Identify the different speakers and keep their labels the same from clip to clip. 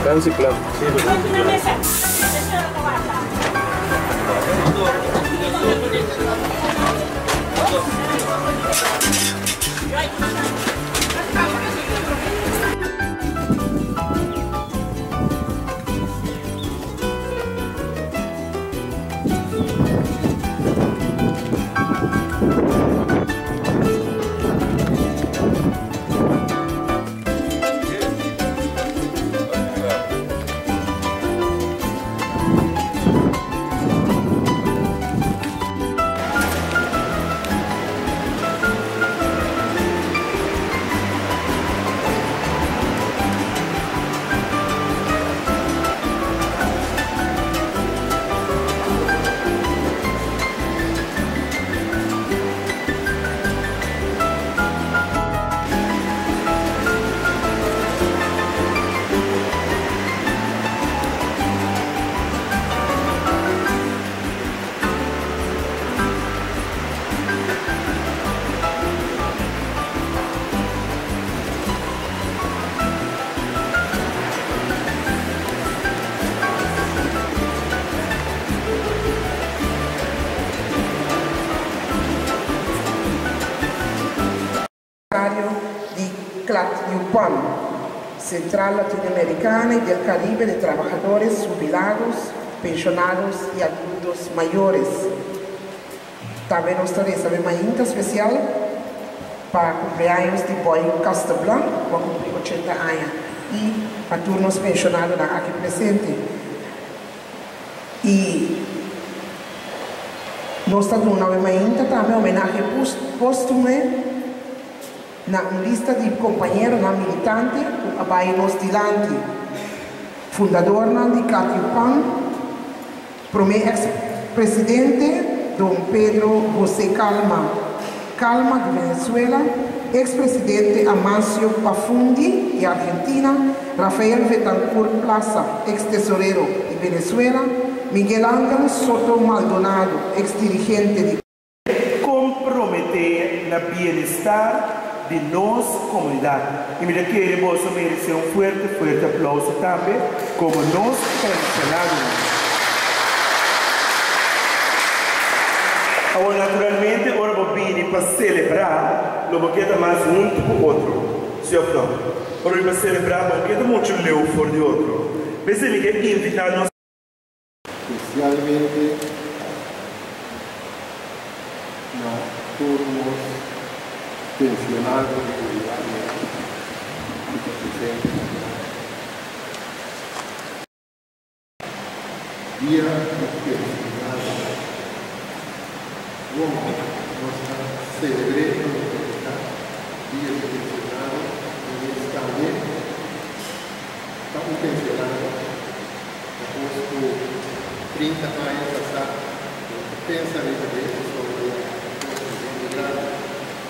Speaker 1: Dance Club.
Speaker 2: Di CLAT-YUPAM, Central Latinoamericana y del Caribe de Trabajadores Jubilados, Pensionados y Adultos Mayores. También nos trae esta mainta especial para cumpleaños de Boy Castablanc, que va a cumplir 80 años, y a turnos pensionados aquí presentes. Y nos trae una mainta también homenaje póstumo na lista de companheiros na militante abai nos dilante fundador de CLAT-YUPAM, primeiro ex-presidente Dom Pedro José Calma de Venezuela, ex-presidente Amancio Pafundi de Argentina, Rafael Betancourt Plaza, ex-tesorero de Venezuela, Miguel Ángel Soto Maldonado, ex-dirigente de
Speaker 3: comprometer el bienestar de nuestra comunidad. Y mira que queremos merecer un fuerte aplauso también como nos pensionamos. Ahora, naturalmente, ahora vamos a venir para celebrar lo que queda más junto con otro. ¿Sí o no? Ahora vamos a celebrar lo que queda mucho leo por de otro. Ves que invitarnos
Speaker 4: especialmente turnos pensionados Día pensionado. Como nos celebremos Día pensionado y también estamos pensionados após 30 años hasta pensamento sobre la grande.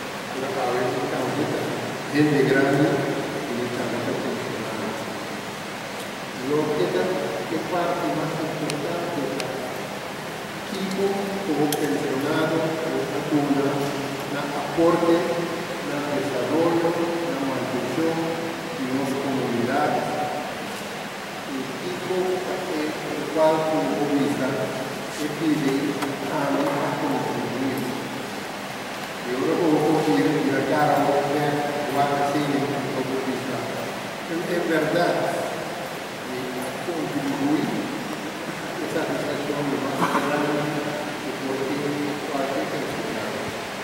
Speaker 4: Gente grande y también pensionados. Lo que parte más importante equipo como pensionado, la cuna, la aporte, el desarrollo, la mantención de nuestras comunidades. El equipo el cual como comunista es pedir a la comunidad. Yo luego ir a cara a ver cuál sigue como comunista. Es verdad, contribuir esa sensación de más grande que cualquier pensionado.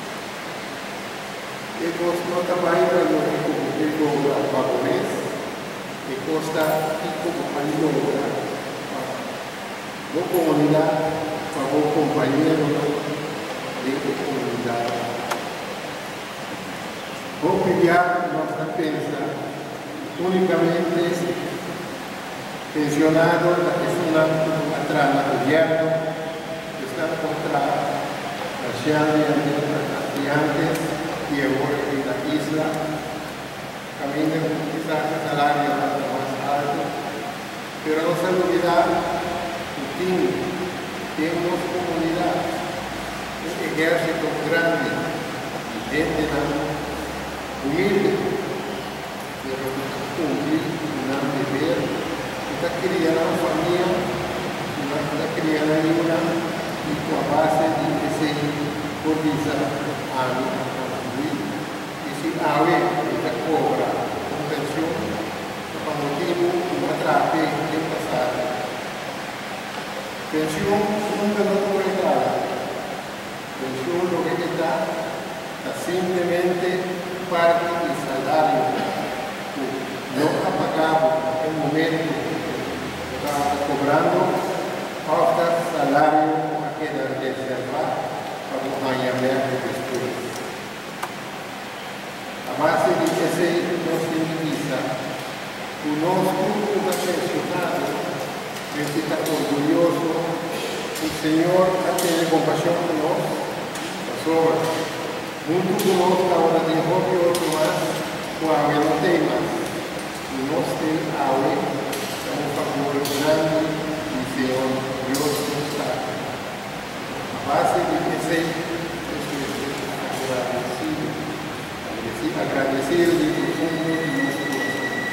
Speaker 4: Hemos no trabalhado como vagonés, que costa como ayuda a la comunidad, a los compañeros de la comunidad. Vou pedir nuestra pensa únicamente pensionados, la persona contra el gobierno, que están contra la Chile, estudiantes y ahora en la isla, caminan quizás el salario más alto, pero no se olvida que tenemos comunidades, un ejército grande, gente humilde, pero cumplir un deber Esta quería una familia, una quería una y con base de ese cotiza a mí. Y si ave, esta cobra con pensión, con motivo, una trape de pasar. Pensión nunca no puede dar. Pensión lo que está simplemente parte del salario no apagado en el momento está cobrando hasta salario a quedar reservado para los años después. A base de ese nos significa conozco un pensionado que está orgulloso. El Señor tiene compasión de nosotros. Muito conosco ahora de que outro mais, com a água não tem mais. E nós temos água, é um favor grande e Senhor Deus nos dá. A base de que sei, agradecido de profundo de nosso coração.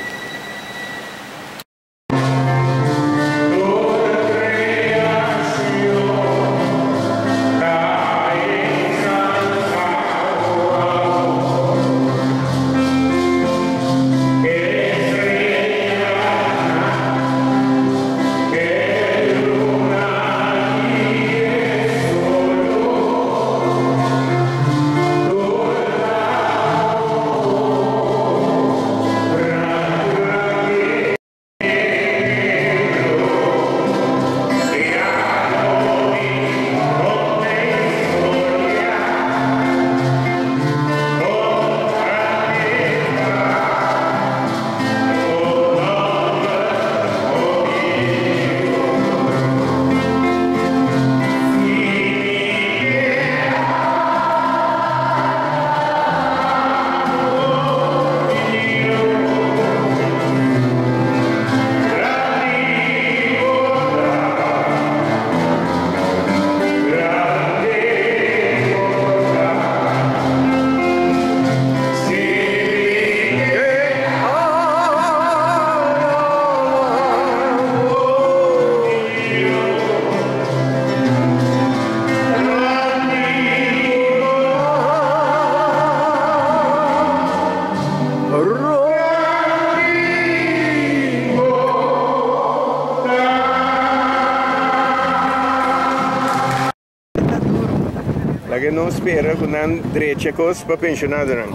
Speaker 1: Que não espera que não direito para pensionado não.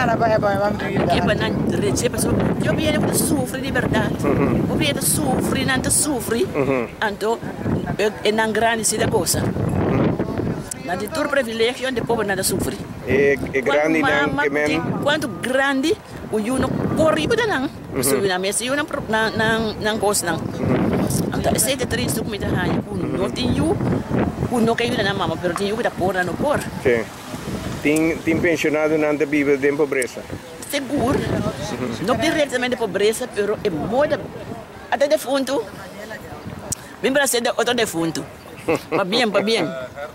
Speaker 5: Eu viene para sofrer de verdade. Eu viene sofrer, não sofrer. Então, é não grande se da coisa. Não de todo privilégio onde o povo não sofre.
Speaker 1: É grande não que mesmo.
Speaker 5: Quanto grande o uno corre para não. Se na mesa o não gosta não. Então, esse é triste como está aí. Não tem uno que ayuda a mamá, pero tiene que por no por.
Speaker 1: Sí. Tem pensionado não vive de pobreza.
Speaker 5: Seguro. Não diretamente pobreza, pero é muito até defunto. Bem para ser outro defunto. Pa bien.
Speaker 4: 19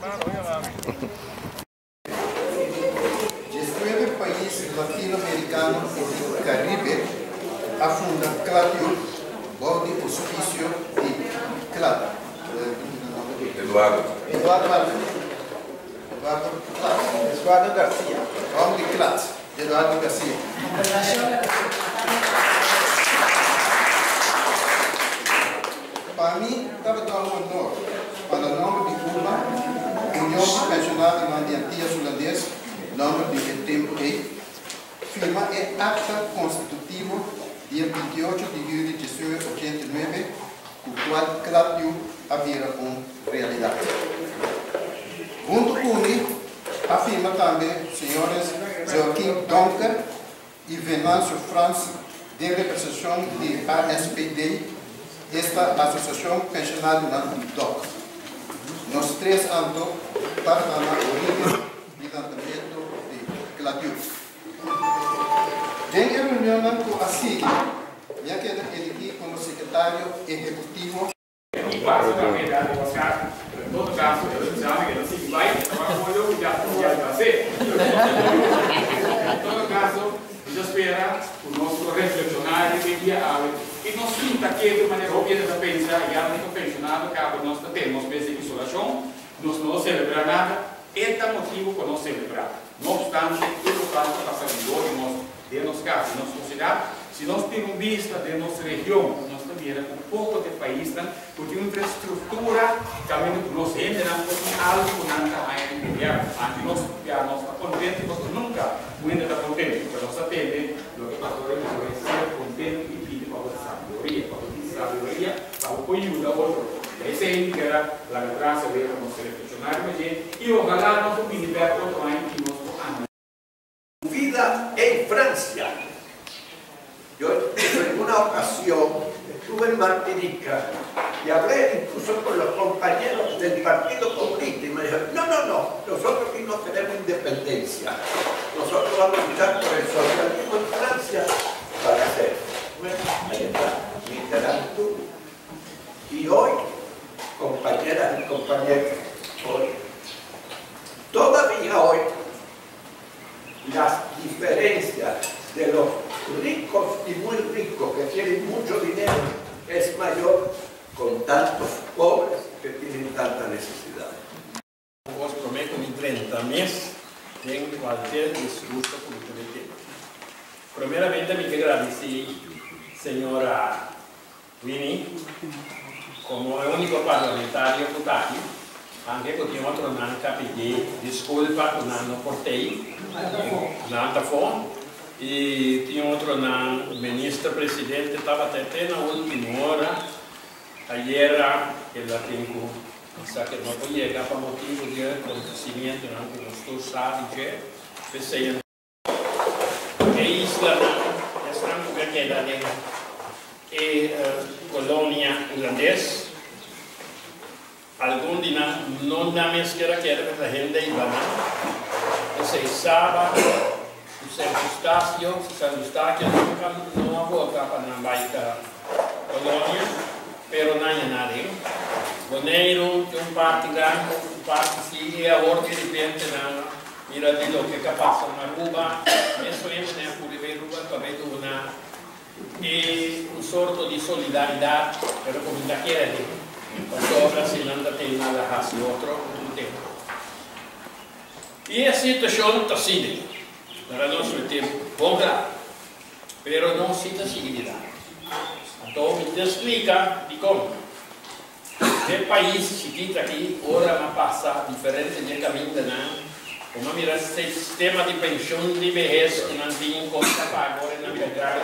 Speaker 4: países latino-americanos e do Caribe afundam CLATIUR, bajo de auspicio de CLAT. Eduardo Garcia. Vamos de CLAT. Eduardo Garcia. Para mim, estava dando um honor para o nome de Cuba, União Pensionada de Mandiantia Sulandês, nome de tempo que firma é acta constitutivo dia 28 de julho de 1889, o qual CLATIUR havia com realidade. Junto com ele, afirma também senhores Joaquim Donker e Venâncio Franz, de representação de ASPD, esta Associação Pensionada na DOC. Nós três andamos para a origem do levantamento de CLATIUR. Em reunião com a CIG, já que ele como secretário executivo.
Speaker 6: Claro, em todo caso, eu já me assim, vai, mas eu já fazer. Em todo caso, eu espero o nosso reflexionário que dia e nós pinta que de maneira óbvia da pensa e a única pensionado que nós temos vezes de isolação, nós não celebrar nada, é o motivo para nós celebrar. Não obstante, tudo está passando de nossa casa, de nossa sociedade, se nós temos vista de nossa região, nós também um pouco de país, porque uma infraestrutura também nós entramos com algo que não está aí no governo. Antes nós estamos contentes, nós nunca estamos contentes, porque nós atendemos o que pastor é ser contente e pedir para a sabedoria, para apoiar o outro. Essa indica a graça de nós reflexionar e ojalá nós podemos ver outro ano que nós podemos.
Speaker 7: Vida en Francia. Yo en una ocasión estuve en Martinica y hablé incluso con los compañeros del Partido Comunista y me dijeron, no, nosotros aquí no tenemos independencia, nosotros vamos a luchar por el socialismo en Francia para hacer. Bueno, ahí está, Mitterrand. Y hoy, compañeras y compañeros, hoy, todavía hoy, las diferencias de los ricos y muy ricos que tienen mucho dinero es mayor con tantos pobres que tienen tanta necesidad.
Speaker 8: Os prometo en 30 meses en cualquier discurso político. Primeramente me quiero agradecer, señora Winnie, como el único parlamentario que está aquí, anche con otro non capì discolpa con hanno portei nata fon e tinha outro non ministro presidente stava tentando ultima ora ayer che la tengo sa che non può llegar per motivo di acontecimiento anche non sto sabe che sei e isla è strano perché la e colonia irlandese algún día no da más que la gente iba a se sabe se Eustaquio nunca no avota para la baica colonia pero no hay nadie Boneiro un parte grande un parte sí y ahora de repente mira de lo que pasa en Cuba eso es en Cuba también una un sorto di solidarietà per la comunità chiesa sopra si non da te nada hacia otro tempo. Y la situación está así, para nosotros tiempo, buona, pero no cita seguridad. Entonces me explica di cómo. El país chiquito aquí, ahora me pasa diferente de camino, como mira el sistema de pensión de vejez que no tiene cosa para ahora en la vida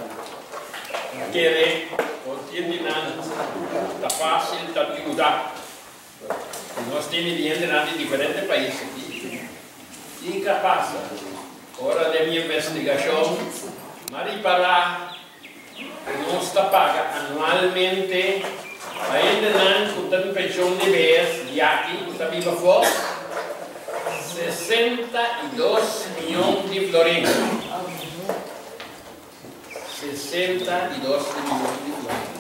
Speaker 8: quiere contiene está fácil de ayudar. Nós temos gente de diferentes países. E que passa? Hora da minha investigação, Maripará nós está paga anualmente, ainda não com pensão de vez, e aqui está viva fora, 62 milhões de florins. 62 milhões de florins.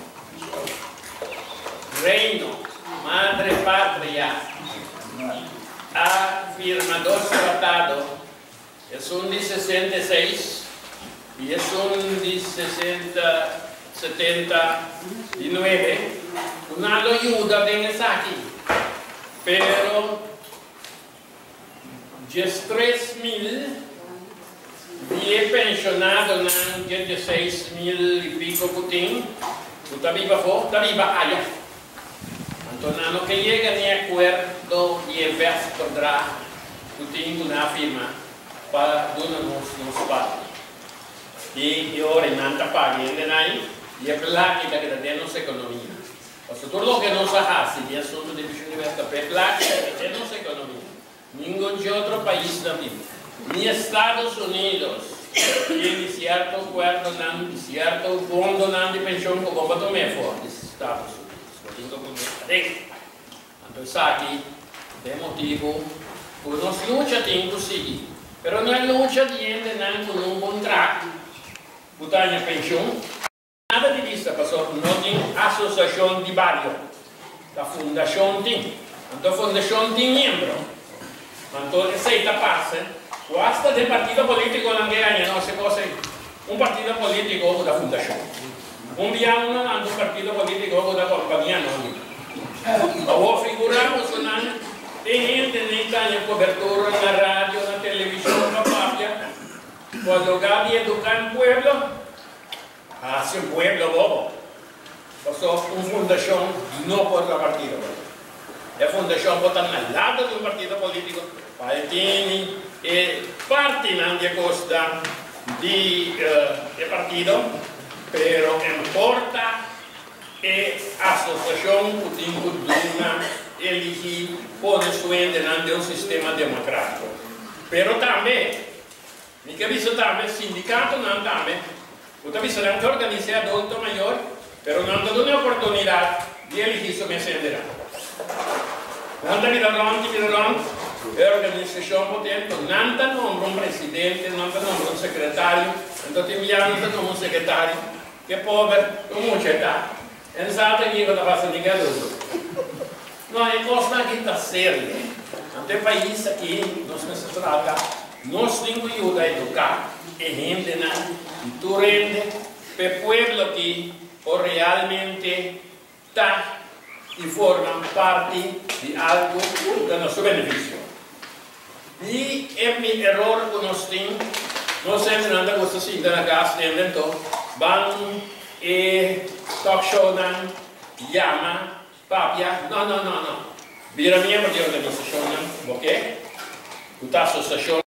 Speaker 8: Reino, Madre Patria, ha firmado tratado, es un de 66 y es un de 79, una ayuda de aquí, pero 3.000 y pensionados en 16.000 y pico putín, está viva allá. Entonces, no que llega ni acuerdo y el verso contra Putin una firma para darnos los pagos. Y ahora en pague en ahí y es plática que tenemos economía. O sea, todo lo que nos hace y asunto de universidad es plática que tenemos economía. Ningún otro país no tiene. Ni Estados Unidos tiene cierto acuerdo, cierto fondo de pensión como para tomar fuerte Estados Unidos. Entonces aquí, de motivo, nos lucha tem conseguir, pero não é lucha de gente com um contrato, botar na pensão, nada de vista, pastor, não tem associação de barrio, a fundação tem, então a fundação tem membro, então receita passa, o hasta de partido político não ganha, não se pode, partido político da fundação. Un dia un partito politico da compagnia non. Ma figuramos e gente in Italia cobertura na radio, na televisión, na papia. Cuando Gaby educa el pueblo, hace un pueblo bobo. Pasó una fundación no por la partido. La fundación vota al lado de un partido político para que tiene parte de costa del partido, pero importa asociación que tiene elegir pone su delante un sistema democrático. Pero también, mi capisco también, sindicato non también, usted visto anche organizar adulto mayor, pero non da una oportunidad di elegir su mesendera. Non da avanti, l'organizzazione potente, non da nombra un presidente, non da nombra un segretario, non da inviare un segretario, che povero, con mucha età, e non sa che non passa di galuto. No, è cosa che sta seria. Ante país aqui, nós se trata, nós temos que ajudar a educar, e gente e tu rende, per pueblo que realmente está e forma parte de algo que nosso benefício. E é meu erro que nós temos, nós sempre andamos com essa cinta na casa, então, vamos e talk show, chama, papia, no. Vira membro di organizzazione, ok? Tutta associazione